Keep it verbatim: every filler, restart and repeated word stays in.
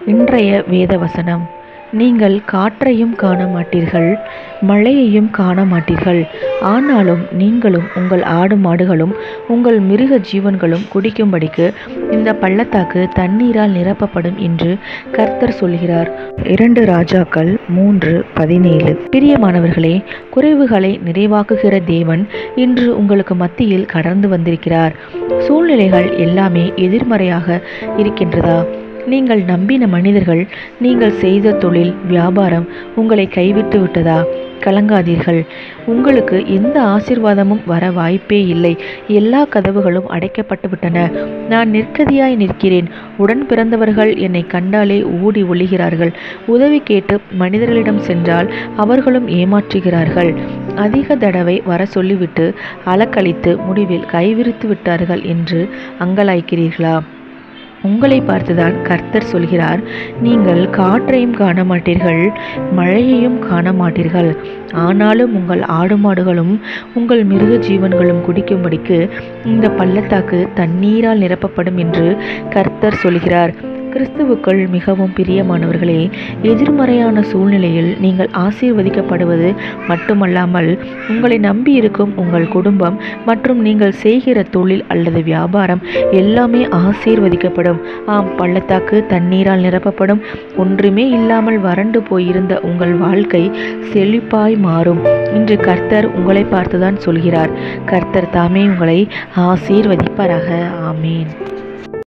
இன்றைய வேத வசனம்: நீங்கள் காற்றையும் காண மாட்டீர்கள், மழையையும் காண மாட்டீர்கள், ஆனாலும் நீங்களும் உங்கள் ஆடு மாடுகளும் உங்கள் மிருக ஜீவன்களும் குடிக்கும்படிக்கு இந்த பள்ளத்தாக்கு தண்ணீரால் நிரப்பப்படும் என்று கர்த்தர் சொல்கிறார். இரண்டு ராஜாக்கள் மூன்று பதினேழு. பிரியமானவர்களே, குறைவுகளை நிறைவாக்குகிற தேவன் இன்று உங்களுக்கு மத்தியில் கடந்து வந்திருக்கிறார். சூழ்நிலைகள் எல்லாமே எதிர்மறையாக இருக்கின்றதா? நீங்கள் நம்பின மனிதர்கள், நீங்கள் செய்த தொழில் வியாபாரம் உங்களை கைவிட்டு விட்டதா? கலங்காதீர்கள். உங்களுக்கு எந்த ஆசீர்வாதமும் வர வாய்ப்பே இல்லை. எல்லா கதவுகளும் அடைக்கப்பட்டு விட்டன. நான் நிற்கதியாய் நிற்கிறேன். உடன் பிறந்தவர்கள் என்னை கண்டாலே ஓடி ஒளிகிறார்கள். உதவி கேட்டு மனிதர்களிடம் சென்றால் அவர்களும் ஏமாற்றுகிறார்கள். அதிக தடவை வர சொல்லிவிட்டு அலக்களித்து முடிவில் கைவிரித்து விட்டார்கள் என்று அங்கலாய்க்கிறீர்களா? உங்களை பார்த்துதான் கர்த்தர் சொல்கிறார், நீங்கள் காற்றையும் காண மாட்டீர்கள், மழையையும் காண மாட்டீர்கள், ஆனாலும் உங்கள் ஆடு மாடுகளும் உங்கள் மிருக ஜீவன்களும் குடிக்கும்படிக்கு இந்த பள்ளத்தாக்கு தண்ணீரால் நிரப்பப்படும் என்று கர்த்தர் சொல்கிறார். கிறிஸ்துவுக்குள் மிகவும் பிரியமானவர்களே, எதிர்மறையான சூழ்நிலையில் நீங்கள் ஆசீர்வதிக்கப்படுவது மட்டுமல்லாமல் உங்களை நம்பியிருக்கும் உங்கள் குடும்பம் மற்றும் நீங்கள் செய்கிற தொழில் அல்லது வியாபாரம் எல்லாமே ஆசீர்வதிக்கப்படும். ஆம், பள்ளத்தாக்கு தண்ணீரால் நிரப்பப்படும். ஒன்றுமே இல்லாமல் வறண்டு போயிருந்த உங்கள் வாழ்க்கை செழிப்பாய் மாறும். இன்று கர்த்தர் உங்களை பார்த்துதான் சொல்கிறார். கர்த்தர் தாமே உங்களை ஆசீர்வதிப்பாராக. ஆமேன்.